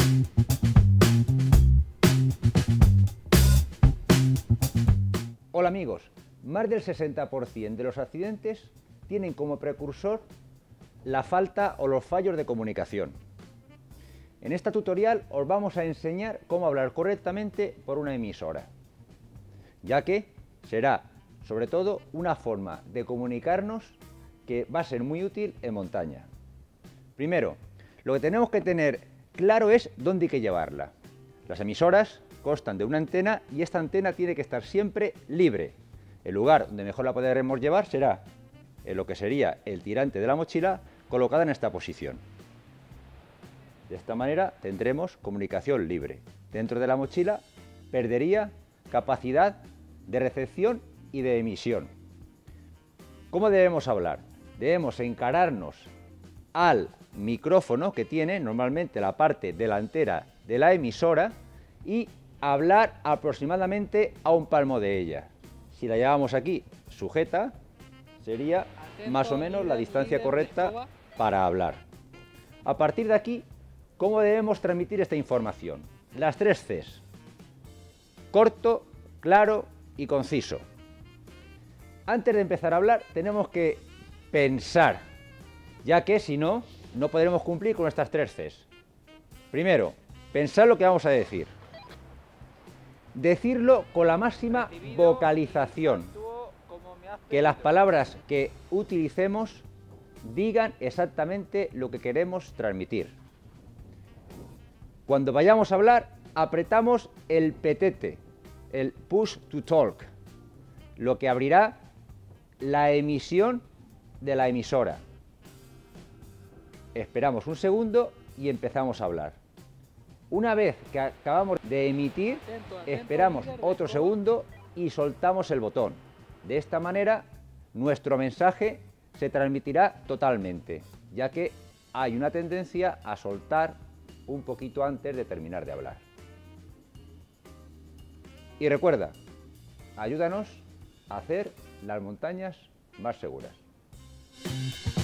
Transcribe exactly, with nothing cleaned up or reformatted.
Hola amigos, más del sesenta por cien de los accidentes tienen como precursor la falta o los fallos de comunicación. En esta tutorial os vamos a enseñar cómo hablar correctamente por una emisora, ya que será sobre todo una forma de comunicarnos que va a ser muy útil en montaña. Primero, lo que tenemos que tener claro es dónde hay que llevarla. Las emisoras constan de una antena y esta antena tiene que estar siempre libre. El lugar donde mejor la podremos llevar será en lo que sería el tirante de la mochila, colocada en esta posición. De esta manera tendremos comunicación libre. Dentro de la mochila perdería capacidad de recepción y de emisión. ¿Cómo debemos hablar? Debemos encararnos al micrófono que tiene normalmente la parte delantera de la emisora y hablar aproximadamente a un palmo de ella. Si la llevamos aquí sujeta, sería más o menos la distancia correcta para hablar. A partir de aquí, ¿cómo debemos transmitir esta información? Las tres Cs: corto, claro y conciso. Antes de empezar a hablar tenemos que pensar, ya que si no, no podremos cumplir con estas tres Cs. Primero, pensar lo que vamos a decir. Decirlo con la máxima vocalización. Que las palabras que utilicemos digan exactamente lo que queremos transmitir. Cuando vayamos a hablar, apretamos el petete, el push to talk, lo que abrirá la emisión de la emisora. Esperamos un segundo y empezamos a hablar. Una vez que acabamos de emitir, esperamos otro segundo y soltamos el botón. De esta manera, nuestro mensaje se transmitirá totalmente, ya que hay una tendencia a soltar un poquito antes de terminar de hablar. Y recuerda, ayúdanos a hacer las montañas más seguras.